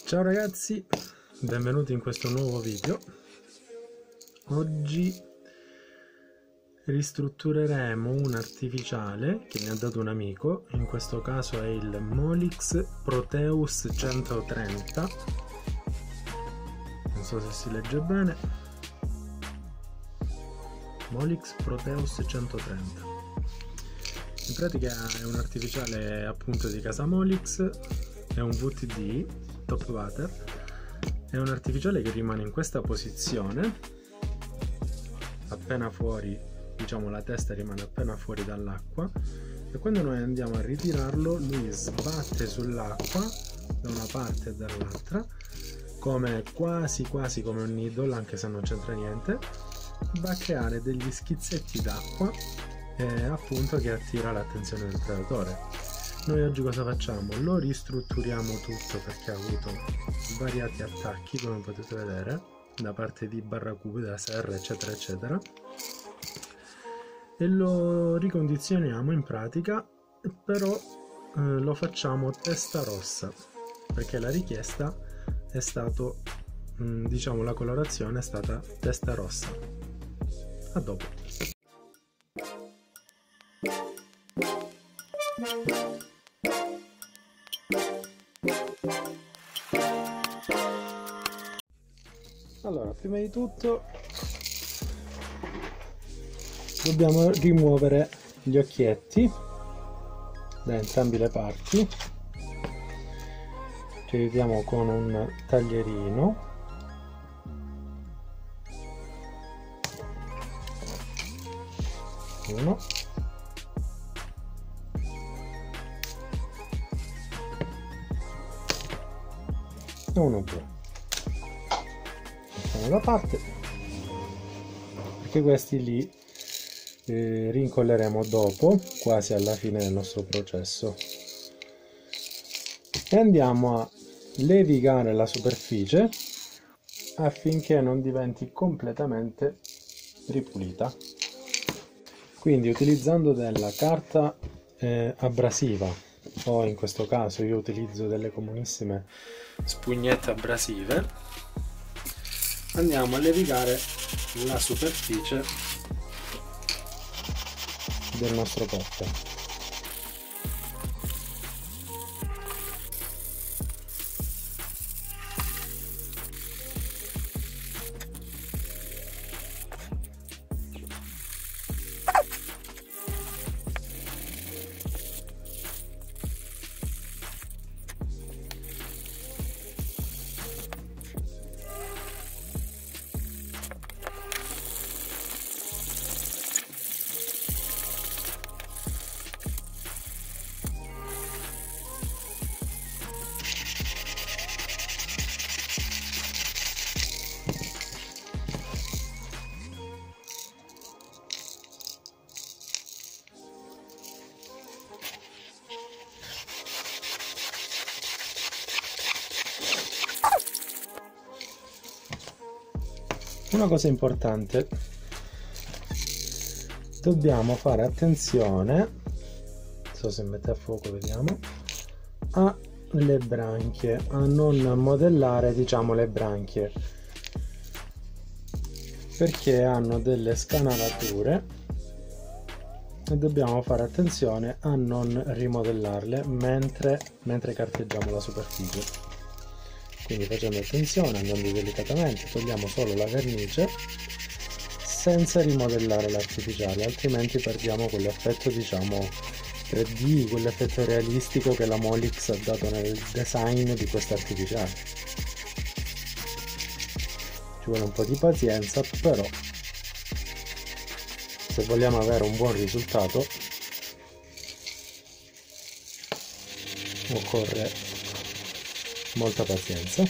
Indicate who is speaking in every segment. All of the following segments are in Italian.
Speaker 1: Ciao ragazzi, benvenuti in questo nuovo video. Oggi ristruttureremo un artificiale che mi ha dato un amico, in questo caso è il Molex Proteus 130. Non so se si legge bene. Molex Proteus 130. In pratica è un artificiale appunto di casa Molex, è un VTD top water, è un artificiale che rimane in questa posizione appena fuori, diciamo la testa rimane appena fuori dall'acqua, e quando noi andiamo a ritirarlo lui sbatte sull'acqua da una parte e dall'altra come quasi come un needle, anche se non c'entra niente, va a creare degli schizzetti d'acqua appunto che attira l'attenzione del predatore. Noi oggi cosa facciamo? Lo ristrutturiamo tutto perché ha avuto svariati attacchi, come potete vedere, da parte di barracude, da serra, eccetera eccetera, e lo ricondizioniamo in pratica, però lo facciamo testa rossa perché la richiesta è stato, diciamo, la colorazione è stata testa rossa. A dopo. Allora, prima di tutto dobbiamo rimuovere gli occhietti da entrambe le parti. Ci aiutiamo con un taglierino. Uno. E uno due. Da parte, perché questi li rincolleremo dopo, quasi alla fine del nostro processo, e andiamo a levigare la superficie affinché non diventi completamente ripulita. Quindi utilizzando della carta abrasiva, o in questo caso io utilizzo delle comunissime spugnette abrasive, andiamo a levigare la superficie del nostro pot. Una cosa importante, dobbiamo fare attenzione, non so se mette a fuoco, vediamo, alle branchie, a non modellare, diciamo, le branchie, perché hanno delle scanalature e dobbiamo fare attenzione a non rimodellarle mentre carteggiamo la superficie. Quindi facendo attenzione, andando delicatamente, togliamo solo la vernice senza rimodellare l'artificiale, altrimenti perdiamo quell'effetto, diciamo, 3D, quell'effetto realistico che la Molex ha dato nel design di questo artificiale. Ci vuole un po' di pazienza, però se vogliamo avere un buon risultato occorre molta pazienza.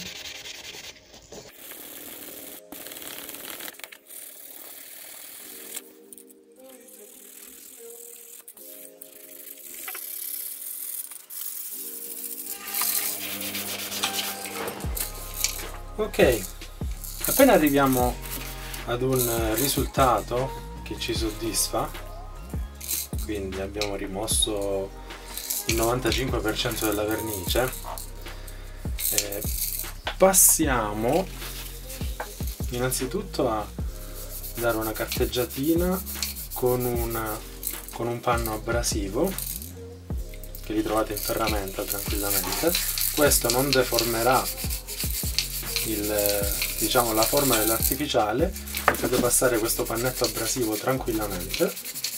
Speaker 1: Ok, appena arriviamo ad un risultato che ci soddisfa, quindi abbiamo rimosso il 95% della vernice, passiamo innanzitutto a dare una carteggiatina con un panno abrasivo, che li trovate in ferramenta tranquillamente. Questo non deformerà diciamo, la forma dell'artificiale, potete passare questo pannetto abrasivo tranquillamente.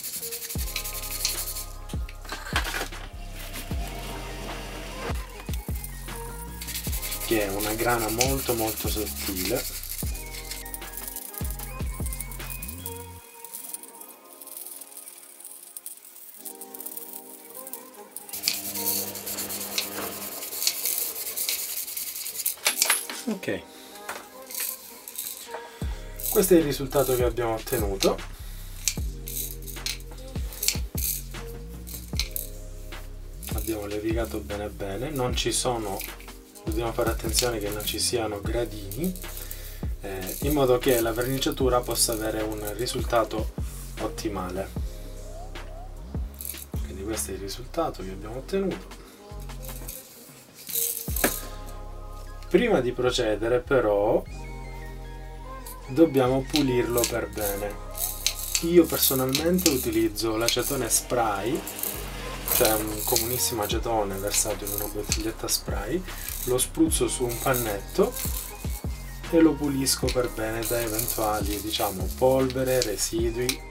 Speaker 1: Che è una grana molto molto sottile. Ok, questo è il risultato che abbiamo ottenuto. Abbiamo levigato bene bene, non ci sono, dobbiamo fare attenzione che non ci siano gradini, in modo che la verniciatura possa avere un risultato ottimale. Quindi questo è il risultato che abbiamo ottenuto. Prima di procedere però dobbiamo pulirlo per bene. Io personalmente utilizzo l'acetone spray, cioè un comunissimo acetone versato in una bottiglietta spray, lo spruzzo su un pannetto e lo pulisco per bene da eventuali, diciamo, polvere, residui